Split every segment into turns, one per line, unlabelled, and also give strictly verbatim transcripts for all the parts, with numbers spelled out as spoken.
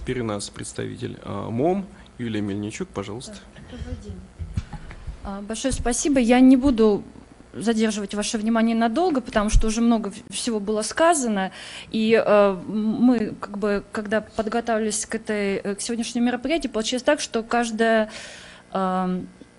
теперь у нас представитель МОМ Юлия Мельничук, пожалуйста.
Большое спасибо. Я не буду задерживать ваше внимание надолго, потому что уже много всего было сказано. И э, мы, как бы, когда подготавливались к, этой, к сегодняшнему мероприятию, получилось так, что каждое, э,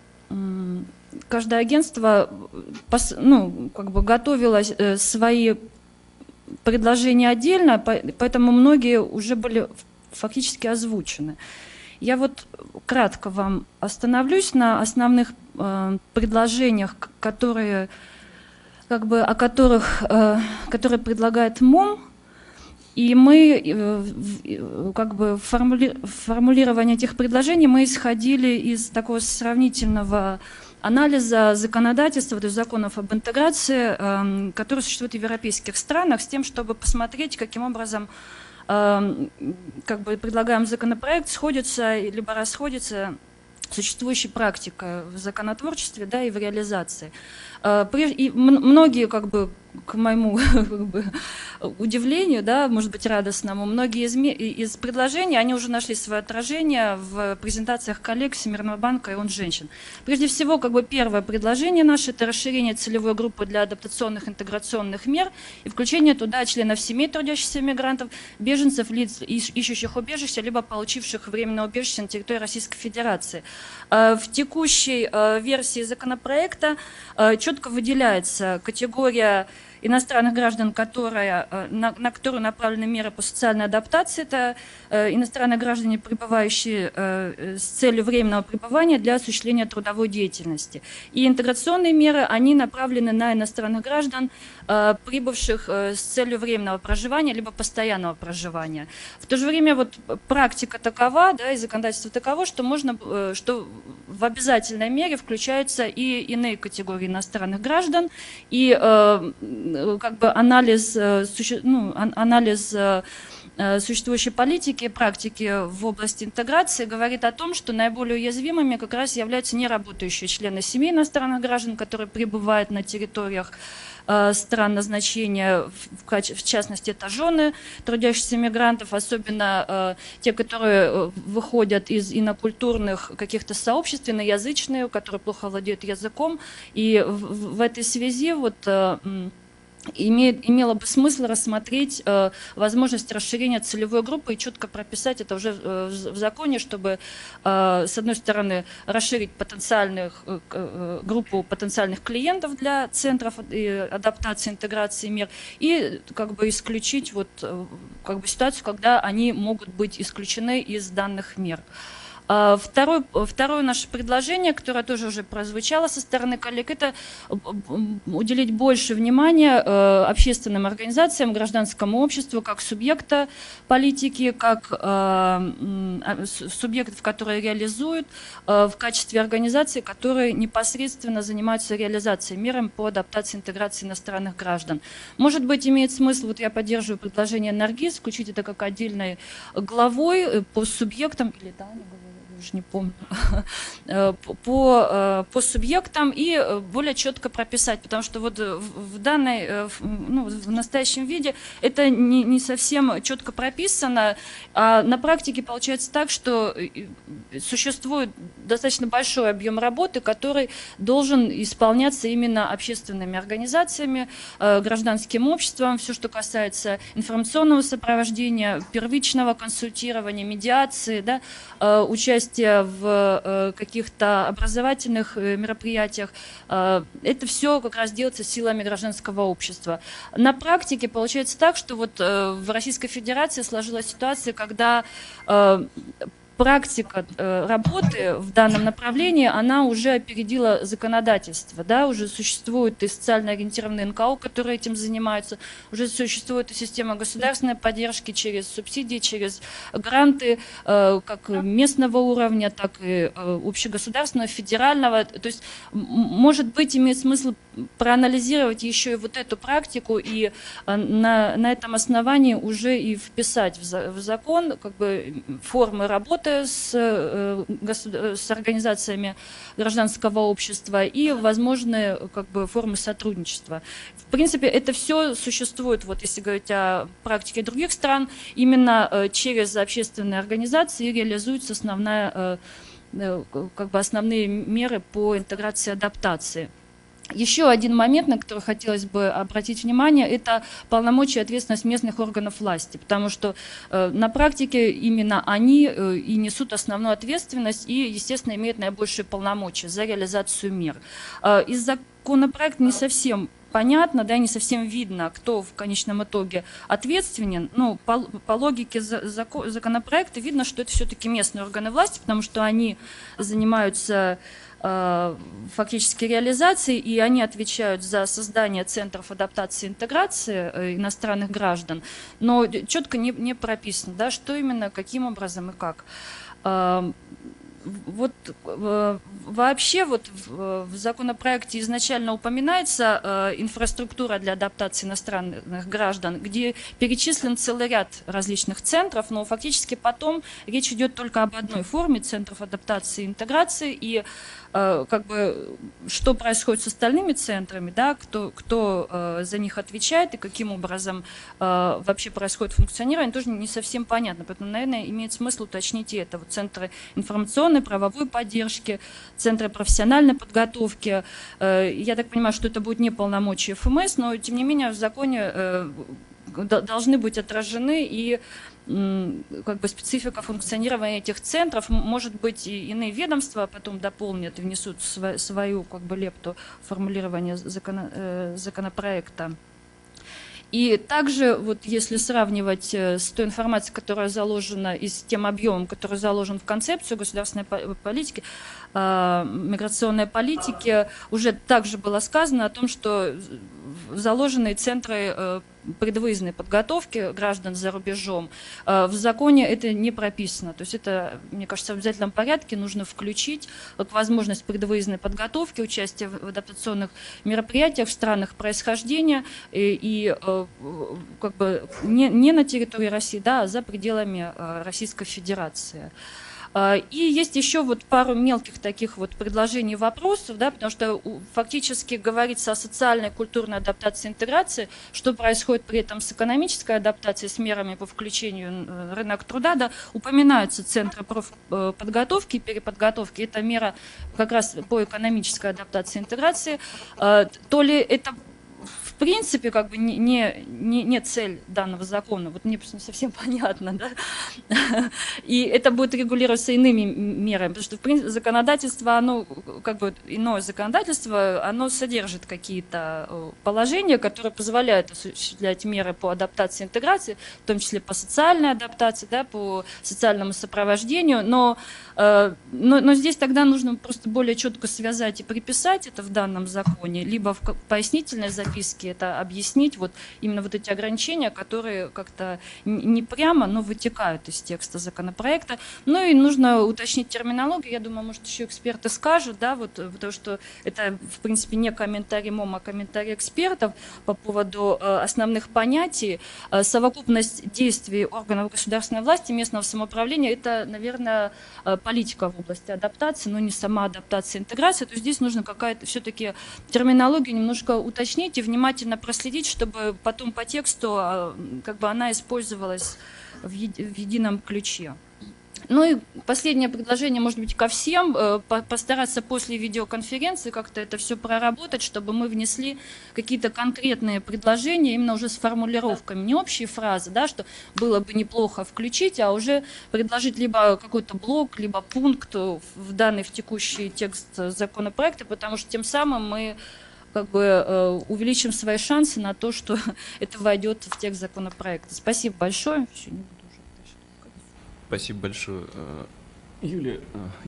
каждое агентство пос, ну, как бы готовило свои предложения отдельно, поэтому многие уже были фактически озвучены. Я вот кратко вам остановлюсь на основных э, предложениях, которые, как бы, о которых, э, которые предлагает МОМ. И мы, э, как бы, формули, формулирование этих предложений мы исходили из такого сравнительного анализа законодательства, то есть законов об интеграции, э, которые существуют в европейских странах, с тем, чтобы посмотреть, каким образом как бы предлагаем законопроект, сходится либо расходится с существующей практикой в законотворчестве, да, и в реализации. И многие, как бы, к моему как бы, удивлению, да, может быть, радостному, многие из, из предложений, они уже нашли свое отражение в презентациях коллег Всемирного банка и ООН женщин. Прежде всего, как бы, первое предложение наше – это расширение целевой группы для адаптационных интеграционных мер и включение туда членов семей трудящихся мигрантов, беженцев, лиц, ищущих убежище, либо получивших временное убежище на территории Российской Федерации. В текущей версии законопроекта четко выделяется категория иностранных граждан, которые, на, на которую направлены меры по социальной адаптации. Это э, иностранные граждане, пребывающие э, с целью временного пребывания для осуществления трудовой деятельности. И интеграционные меры, они направлены на иностранных граждан, э, прибывших э, с целью временного проживания, либо постоянного проживания. В то же время вот практика такова, да, и законодательство таково, что, можно, э, что в обязательной мере включаются и иные категории иностранных граждан, и э, как бы анализ, ну, анализ существующей политики, практики в области интеграции говорит о том, что наиболее уязвимыми как раз являются неработающие члены семей иностранных граждан, которые пребывают на территориях стран назначения, в частности, это жены трудящихся мигрантов, особенно те, которые выходят из инокультурных каких-то сообществ, иноязычные, которые плохо владеют языком. И в, в этой связи вот Имеет, имело бы смысл рассмотреть э, возможность расширения целевой группы и четко прописать это уже э, в, в законе, чтобы, э, с одной стороны, расширить потенциальных, э, группу потенциальных клиентов для центров э, адаптации, интеграции мер, и как бы исключить вот, э, как бы ситуацию, когда они могут быть исключены из данных мер. Второе, второе наше предложение, которое тоже уже прозвучало со стороны коллег, это уделить больше внимания общественным организациям, гражданскому обществу, как субъекта политики, как субъектов, которые реализуют, в качестве организаций, которые непосредственно занимаются реализацией мер по адаптации и интеграции иностранных граждан. Может быть, имеет смысл, вот я поддерживаю предложение Наргиз, включить это как отдельной главой по субъектам, или да, уже не помню, по, по субъектам и более четко прописать, потому что вот в данной, ну, в настоящем виде это не, не совсем четко прописано, а на практике получается так, что существует достаточно большой объем работы, который должен исполняться именно общественными организациями, гражданским обществом, все, что касается информационного сопровождения, первичного консультирования, медиации, да, участия в каких-то образовательных мероприятиях. Это все как раз делается силами гражданского общества. На практике получается так, что вот в Российской Федерации сложилась ситуация, когда практика работы в данном направлении, она уже опередила законодательство, да, уже существуют и социально ориентированные эн ка о, которые этим занимаются, уже существует и система государственной поддержки через субсидии, через гранты, как местного уровня, так и общегосударственного, федерального. То есть, может быть, имеет смысл проанализировать еще и вот эту практику и на, на этом основании уже и вписать в, за, в закон как бы формы работы, работы с, с организациями гражданского общества и возможные как бы, формы сотрудничества. В принципе, это все существует, вот, если говорить о практике других стран, именно через общественные организации реализуется основная, как бы основные меры по интеграции и адаптации. Еще один момент, на который хотелось бы обратить внимание, это полномочия и ответственность местных органов власти, потому что э, на практике именно они э, и несут основную ответственность и, естественно, имеют наибольшие полномочия за реализацию мер. Э, из законопроекта не совсем понятно, да, не совсем видно, кто в конечном итоге ответственен. Ну, по, по логике законопроекта видно, что это все-таки местные органы власти, потому что они занимаются фактически реализации, и они отвечают за создание центров адаптации и интеграции иностранных граждан, но четко не, не прописано, да, что именно, каким образом и как. Вот вообще вот в, в законопроекте изначально упоминается э, инфраструктура для адаптации иностранных граждан, где перечислен целый ряд различных центров, но фактически потом речь идет только об одной форме центров адаптации и интеграции, и э, как бы что происходит с остальными центрами, да, кто, кто э, за них отвечает и каким образом э, вообще происходит функционирование, тоже не совсем понятно, поэтому, наверное, имеет смысл уточнить и это. Вот центры информационной, правовой поддержки, центры профессиональной подготовки. Я так понимаю, что это будет не полномочия эф эм эс, но тем не менее в законе должны быть отражены и как бы специфика функционирования этих центров. Может быть, и иные ведомства потом дополнят и внесут свою как бы лепту в формулирование законопроекта. И также, вот если сравнивать с той информацией, которая заложена, и с тем объемом, который заложен в концепцию государственной политики, миграционной политики, уже также было сказано о том, что заложены центры предвыездной подготовки граждан за рубежом. В законе это не прописано. То есть это, мне кажется, в обязательном порядке нужно включить вот возможность предвыездной подготовки, участия в адаптационных мероприятиях в странах происхождения и, и как бы не, не на территории России, да, а за пределами Российской Федерации. И есть еще вот пару мелких таких вот предложений и вопросов, да, потому что фактически говорится о социальной, культурной адаптации и интеграции, что происходит при этом с экономической адаптацией, с мерами по включению в рынок труда, да, упоминаются центры профподготовки и переподготовки, это мера как раз по экономической адаптации и интеграции, то ли это в принципе, как бы не, не, не цель данного закона, вот мне просто не совсем понятно, да, и это будет регулироваться иными мерами, потому что, в принципе, законодательство, оно, как бы, иное законодательство, оно содержит какие-то положения, которые позволяют осуществлять меры по адаптации и интеграции, в том числе по социальной адаптации, да, по социальному сопровождению, но, но, но здесь тогда нужно просто более четко связать и приписать это в данном законе, либо в пояснительной записке это объяснить, вот именно вот эти ограничения, которые как-то не прямо, но вытекают из текста законопроекта. Ну и нужно уточнить терминологию, я думаю, может, еще эксперты скажут, да, вот, потому что это, в принципе, не комментарий МОМ, а комментарий экспертов по поводу э, основных понятий. Э, совокупность действий органов государственной власти, местного самоуправления, это, наверное, э, политика в области адаптации, но не сама адаптация и интеграция. То есть здесь нужно какая-то все-таки терминологию немножко уточнить и внимательно проследить, чтобы потом по тексту как бы она использовалась в, еди, в едином ключе. Ну и последнее предложение, может быть, ко всем, постараться после видеоконференции как-то это все проработать, чтобы мы внесли какие-то конкретные предложения, именно уже с формулировками, не общие фразы, да, что было бы неплохо включить, а уже предложить либо какой-то блок, либо пункт в данный, в текущий текст законопроекта, потому что тем самым мы как бы э, увеличим свои шансы на то, что это войдет в текст законопроекта. Спасибо большое.
Спасибо большое. Юлия.